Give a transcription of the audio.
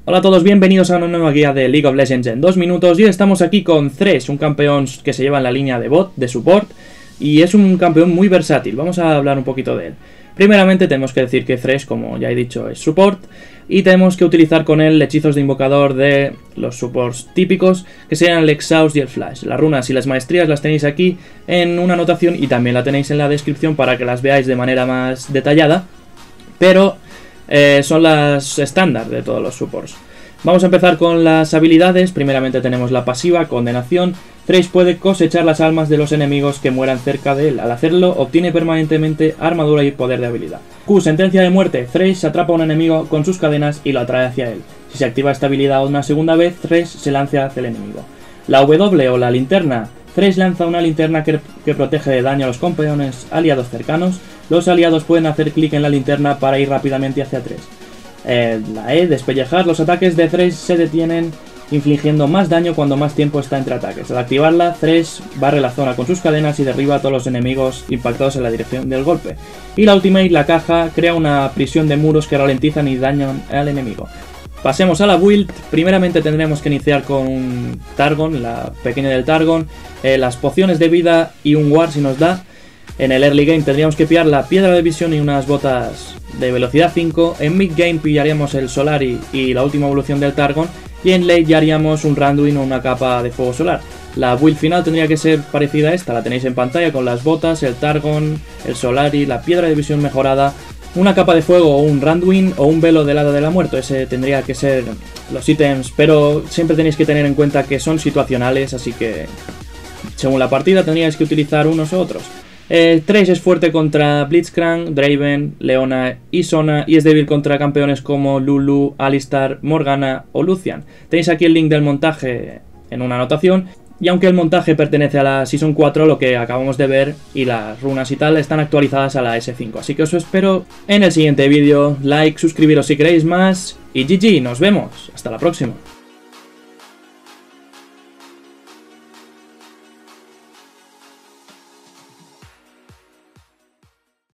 Hola a todos, bienvenidos a una nueva guía de League of Legends en 2 minutos. Y hoy estamos aquí con Thresh, un campeón que se lleva en la línea de bot, de support, y es un campeón muy versátil. Vamos a hablar un poquito de él. Primeramente tenemos que decir que Thresh, como ya he dicho, es support, y tenemos que utilizar con él hechizos de invocador de los supports típicos, que sean el Exhaust y el Flash. Las runas y las maestrías las tenéis aquí en una anotación y también la tenéis en la descripción para que las veáis de manera más detallada, pero son las estándar de todos los supports. Vamos a empezar con las habilidades. Primeramente tenemos la pasiva, Condenación. Thresh puede cosechar las almas de los enemigos que mueran cerca de él. Al hacerlo, obtiene permanentemente armadura y poder de habilidad. Q, Sentencia de muerte. Thresh atrapa a un enemigo con sus cadenas y lo atrae hacia él. Si se activa esta habilidad una segunda vez, Thresh se lanza hacia el enemigo. La W o la linterna. Thresh lanza una linterna que protege de daño a los campeones aliados cercanos. Los aliados pueden hacer clic en la linterna para ir rápidamente hacia Thresh. La E, despellejar. Los ataques de Thresh se detienen infligiendo más daño cuando más tiempo está entre ataques. Al activarla, Thresh barre la zona con sus cadenas y derriba a todos los enemigos impactados en la dirección del golpe. Y la Ultimate, la caja, crea una prisión de muros que ralentizan y dañan al enemigo. Pasemos a la build. Primeramente tendremos que iniciar con Targon, la pequeña del Targon, las pociones de vida y un ward si nos da. En el early game tendríamos que pillar la piedra de visión y unas botas de velocidad 5. En mid game pillaríamos el Solari y la última evolución del Targon. Y en late ya haríamos un Randuin o una capa de fuego solar. La build final tendría que ser parecida a esta. La tenéis en pantalla con las botas, el Targon, el Solari, la piedra de visión mejorada, una capa de fuego o un Randuin o un velo del hada de la muerte. Ese tendría que ser los ítems, pero siempre tenéis que tener en cuenta que son situacionales, así que según la partida tendríais que utilizar unos u otros. Thresh es fuerte contra Blitzcrank, Draven, Leona y Sona, y es débil contra campeones como Lulu, Alistar, Morgana o Lucian. Tenéis aquí el link del montaje en una anotación, y aunque el montaje pertenece a la Season 4, lo que acabamos de ver y las runas y tal están actualizadas a la S5. Así que os espero en el siguiente vídeo. Like, suscribiros si queréis más, y GG, nos vemos. Hasta la próxima.